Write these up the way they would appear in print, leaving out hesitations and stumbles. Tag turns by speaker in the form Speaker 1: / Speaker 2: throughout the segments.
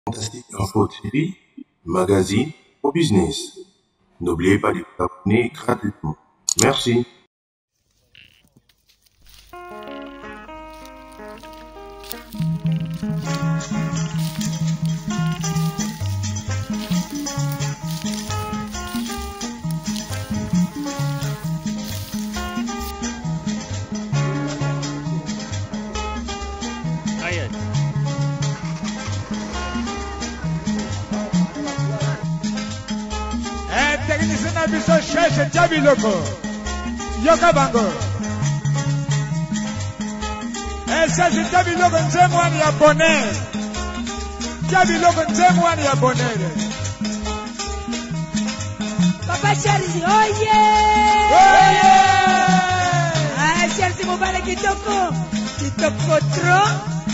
Speaker 1: Fantastique Info TV, magazine au business. N'oubliez pas de vous abonner gratuitement. Merci.
Speaker 2: Technicien biso cherche Jabi Loko Yoka Bango cherche Jabi Loko nzemwani ya bonheur Jabi Loko nzemwani ya bonheur
Speaker 3: Papa Charles oye
Speaker 2: oye
Speaker 3: Charles mobile kitoko tro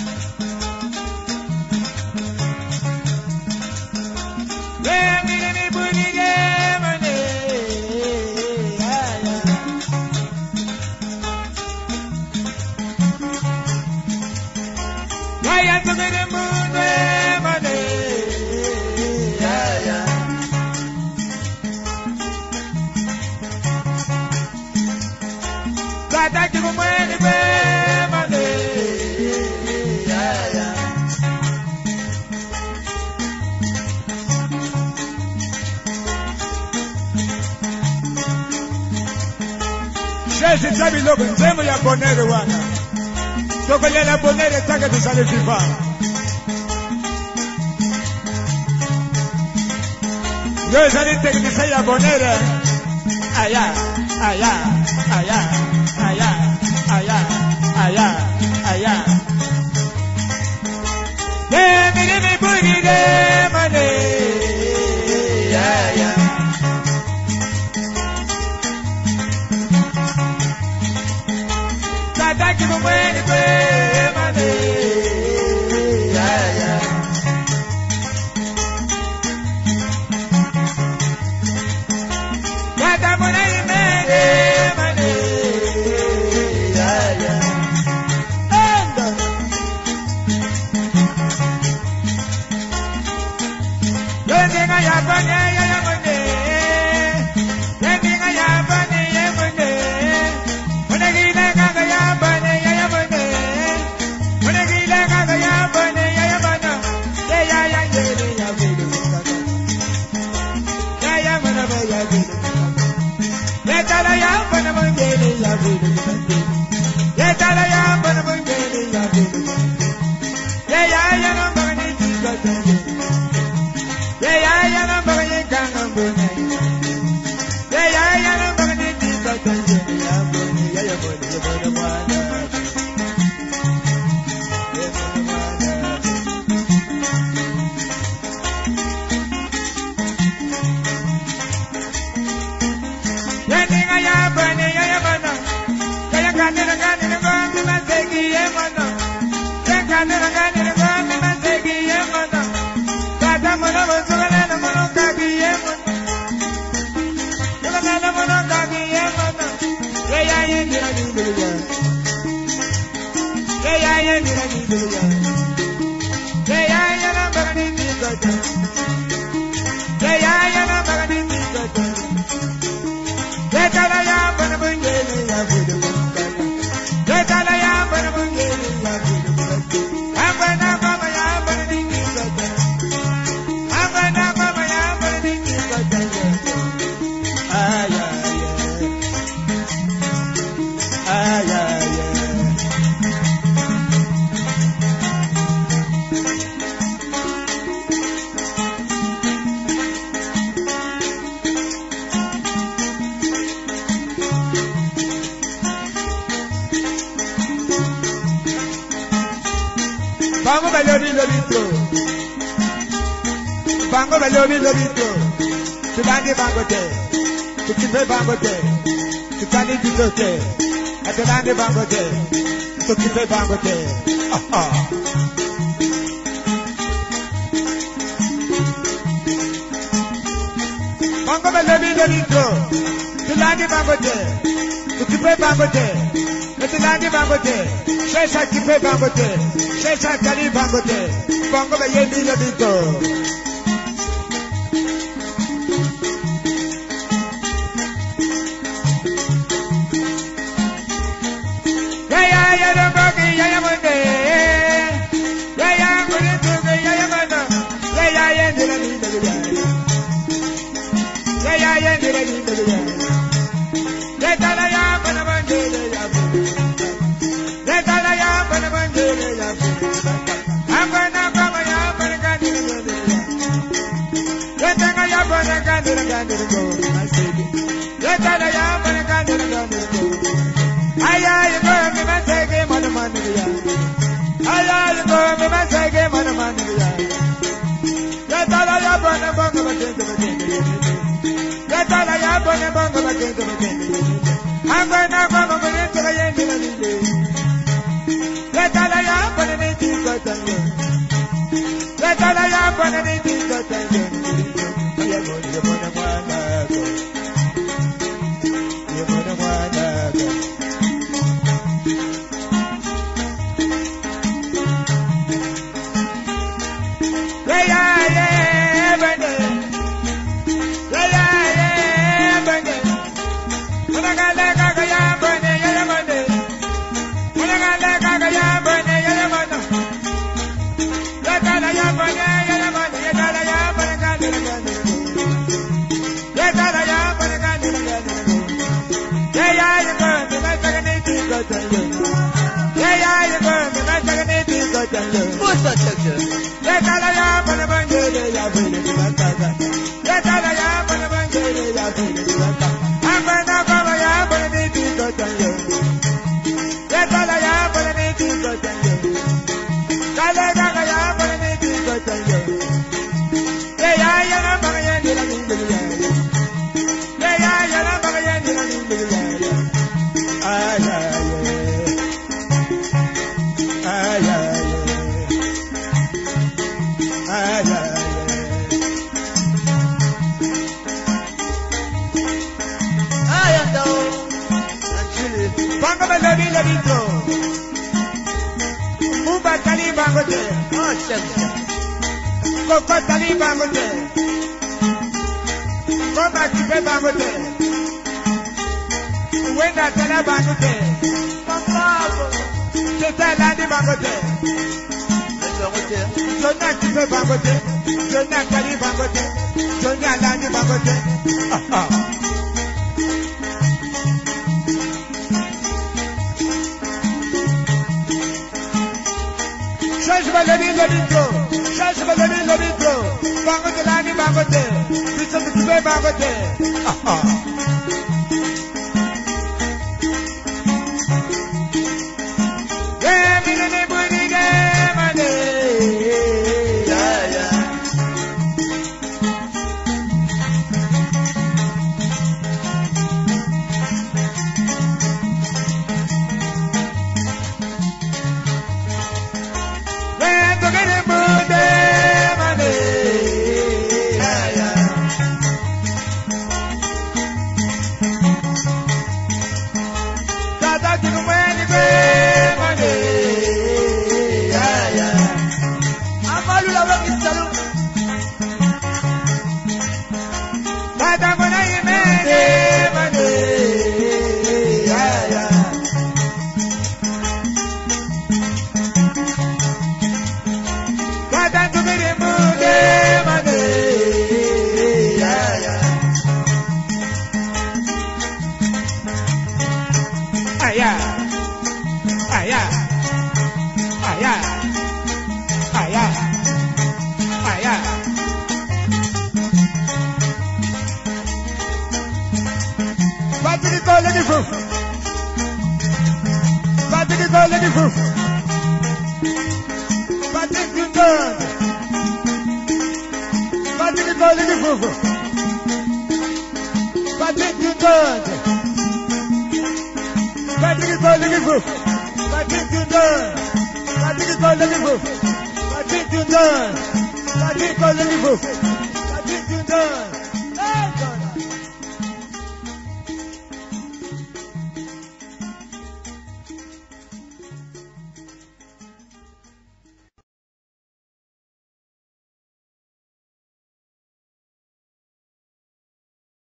Speaker 2: Cherche Jabi Loko nzemu ya bonere wana Toko lela bonere take tusale FIFA Yo ezali technicien ya bonere Aya, aya, aya, aya, aya, aya, aya Mimi boogie de mane Aya Tadaki mweni kwe mane Aya Tata mwana imene mane Aya Enda Yenga yapane ya mone Yenga yapane ya mone Monegile kanga yapane ya mone Monegile kanga yapane ya mona ya ngere ya bidu ya mona ya bidu Yetala yapane mongere ya bidu Yetala yapane mongere ya bidu ya no mani tigote ya no mani kanga mbone ya no mani tigote ya mbone ya mbone mwana Yenga ya bane ya mana Kaya kanira kanira ngombe masegi ya mana Kaya kanira kanira ngombe masegi ya mana Kata mono mosogala na mono kagi ya mana Kata na mono kagi ya mana Ya yendira nibiya Ya yendira nibiya Ya na bagani nikota Ya na bagani nikota Yetala yapane mongere ya bidu Yetala yapane mongere ya bidu Apana mama yapane nikota Apana mama yapane nikota Aya aya aya Bango balobi lobito Bango balobi lobito Tulangi bango te Tukipe bango te Tukani bito te Atulangi bango te Tukipe bango te Bango balobi lobito Tulangi bango te Tukipe bango te Tulangi bango te Shesha kipe bango te Sesha Kali Bangote, Bango Yendi Labito.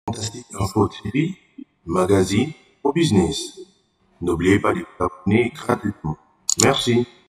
Speaker 1: Fantastique Info TV, magazine au business. N'oubliez pas de vous abonner gratuitement. Merci.